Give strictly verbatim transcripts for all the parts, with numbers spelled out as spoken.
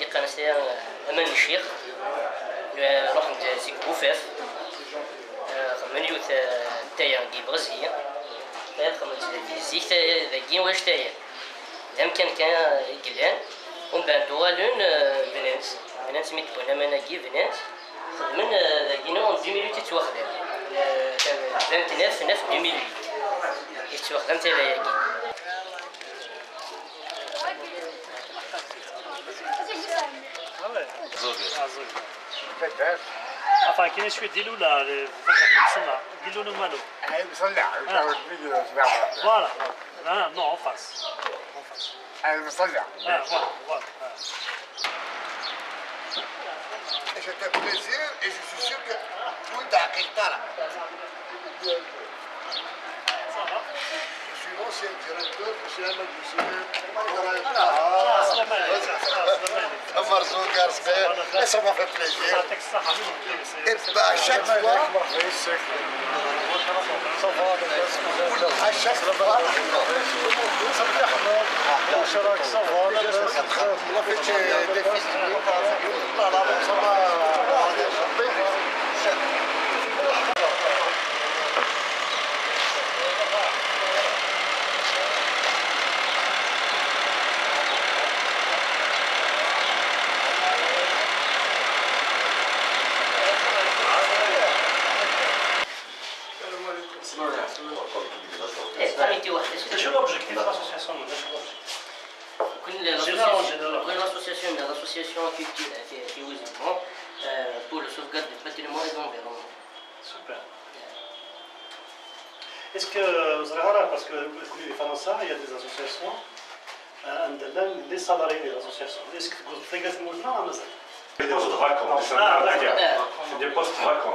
قناة أمان الشيخ رحت سيك بوفاف خمن يوث تايا كي بغزية خمن زيك ذاكين واش تايا لم كان كان قلان ومن بعد دوالون بنات بنات سميت بونا مناكي بنات خدمن ذاكينا اون ألفين وثمانية تتواخدم كان vingt neuf neuf deux mille huit تتواخدم تايا ياكي Enfin, كاين شويه ديالو لا فقط المصنع ديالو له مالو اي مصنع فوالا لا نو اون فاس اون فاس اي مصنع اه فوالا فوالا Et c'était un plaisir et je suis sûr que tout est à Kétara. Je suis l'ancien directeur du cinéma du cinéma. Ah, Marzouk, Arsbert, et ça m'a fait plaisir. Et bah, à chaque fois, à chaque fois, on a fait des festivals. شنو l'objectif de l'association L'association l'association culturelle في وزيرمون pour le sauvegarde du patrimoine et de l'environnement. Super. Est-ce que vous avez parce que les Français, il y a des associations, des salariés des associations. Est-ce que vous faites des mouvements à Mazal? Des postes vacants, c'est des postes vacants.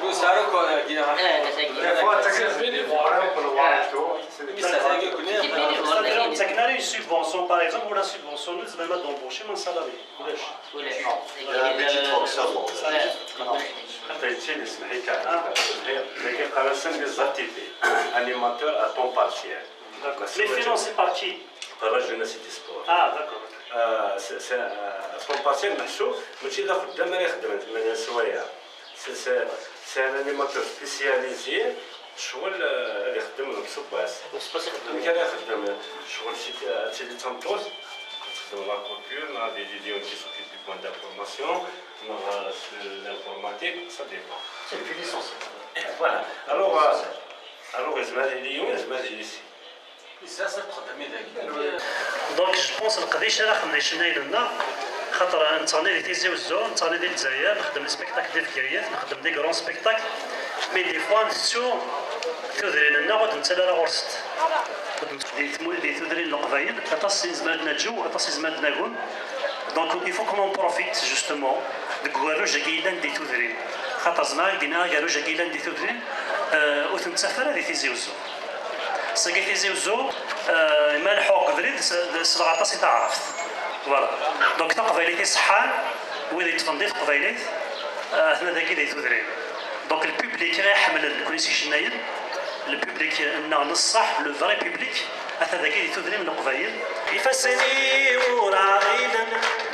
C'est une subvention, par exemple, ou la subvention, nous devons d'embaucher un salarié. حتى يتشيل اسمه هيك هيك قناة بالضبط animateur à temps partiel. Les financés par qui? Par la jeunesse et sport. Ah d'accord. سي طون بارتيال محسوب ماشي الا خدام راه خدمت ثمانية سوايع سي سي سي ان انيماتور سبيسياليزي شغل اللي يخدم بصباس كان يخدم شغل شي تيلي تنطوس تخدم لا كولتور مع دي ديون كي سوكيب دي بوان دانفورماسيون مع الانفورماتيك سا ديبون سي في ليسونس فوالا الوغ الوغ زعما اليوم زعما جيسي دونك جو بونس القضيه راه خدمنا شناهي لنا خاطر نتاني ديال تيزي وزو نتاني ديال الجزائر نخدم لي سبيكتاكل ديال الكريات نخدم دي كرون سبيكتاكل مي دي فوا نسو تودرين لنا غاد نتا راه غرست دي تودرين القبايل اتصي زمالنا الجو اتصي زمالنا كون دونك il faut qu'on en profite justement de كواروجا كايلان دي تودرين خاطر زمان دينا كواروجا كايلان دي تودرين وتنتفر دي تيزي وزو ساكي زوزو ما الحوق دريد صدغه طاسي تعرفت فوالا دونك تا قبايليتي صحان ويلي يتفندي قبايليت هنا ذاكي دايت ودرين دونك البوبليك غير يحمل كلشي شنايل البوبليك انه نصح لو فري بوبليك هذا ذاكي دايت ودرين من القبايل يفسني وراغيدا